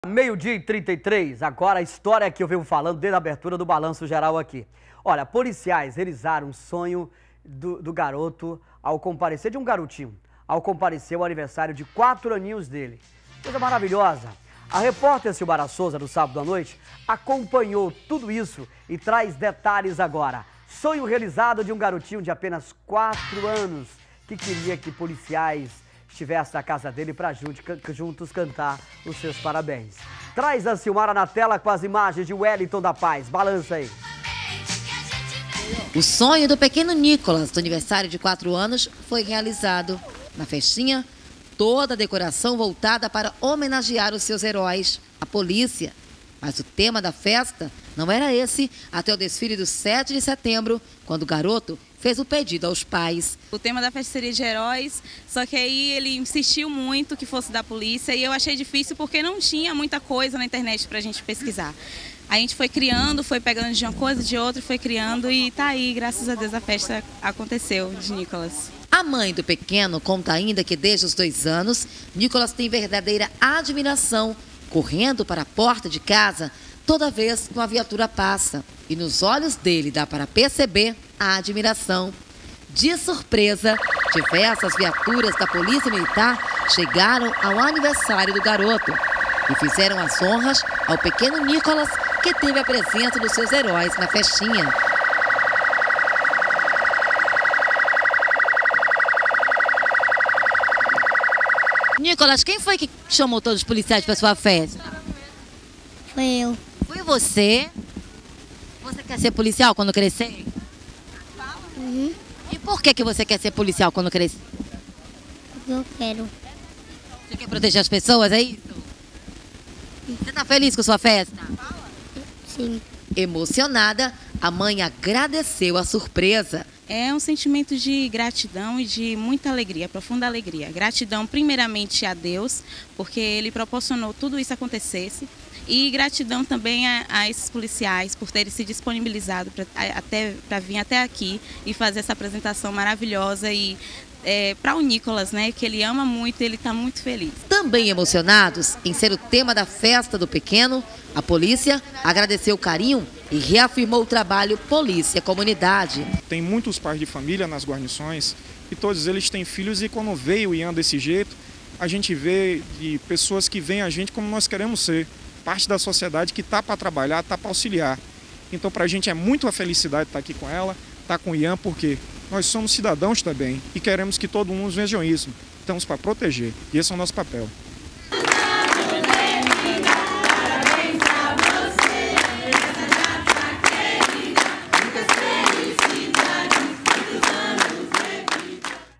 Meio-dia e 33, agora a história que eu venho falando desde a abertura do Balanço Geral aqui. Olha, policiais realizaram um sonho do garoto ao comparecer, de um garotinho, ao comparecer ao aniversário de 4 aninhos dele. Coisa maravilhosa. A repórter Silmara Souza, no sábado à noite, acompanhou tudo isso e traz detalhes agora. Sonho realizado de um garotinho de apenas 4 anos que queria que policiais estivesse na casa dele para juntos cantar os seus parabéns. Traz a Silmara na tela com as imagens de Wellington da Paz. Balança aí. O sonho do pequeno Nicolas, do aniversário de 4 anos, foi realizado. Na festinha, toda a decoração voltada para homenagear os seus heróis, a polícia. Mas o tema da festa não era esse até o desfile do 7 de setembro, quando o garoto fez o pedido aos pais. O tema da festa seria de heróis, só que aí ele insistiu muito que fosse da polícia e eu achei difícil porque não tinha muita coisa na internet para a gente pesquisar. A gente foi criando, foi pegando de uma coisa, de outra, foi criando e tá aí, graças a Deus, a festa aconteceu de Nicolas. A mãe do pequeno conta ainda que desde os 2 anos, Nicolas tem verdadeira admiração, correndo para a porta de casa toda vez que uma viatura passa. E nos olhos dele dá para perceber a admiração. De surpresa, diversas viaturas da Polícia Militar chegaram ao aniversário do garoto e fizeram as honras ao pequeno Nicolas, que teve a presença dos seus heróis na festinha. Nicolas, quem foi que chamou todos os policiais para sua festa? Foi eu. Foi você? Você quer ser policial quando crescer? Uhum. E por que você quer ser policial quando crescer? Porque eu quero. Você quer proteger as pessoas, é isso? Você está feliz com sua festa? Sim. Emocionada, a mãe agradeceu a surpresa. É um sentimento de gratidão e de muita alegria, profunda alegria. Gratidão primeiramente a Deus, porque Ele proporcionou tudo isso acontecesse. E gratidão também a esses policiais por terem se disponibilizado para vir até aqui e fazer essa apresentação maravilhosa e para o Nicolas, né, que ele ama muito e ele está muito feliz. Também emocionados em ser o tema da festa do pequeno, a polícia agradeceu o carinho e reafirmou o trabalho Polícia-Comunidade. Tem muitos pais de família nas guarnições e todos eles têm filhos e quando veio e anda desse jeito, a gente vê de pessoas que veem a gente como nós queremos ser. Parte da sociedade que está para trabalhar, está para auxiliar. Então, para a gente é muito a felicidade estar aqui com ela, estar com o Ian, porque nós somos cidadãos também e queremos que todo mundo veja isso. Estamos para proteger e esse é o nosso papel.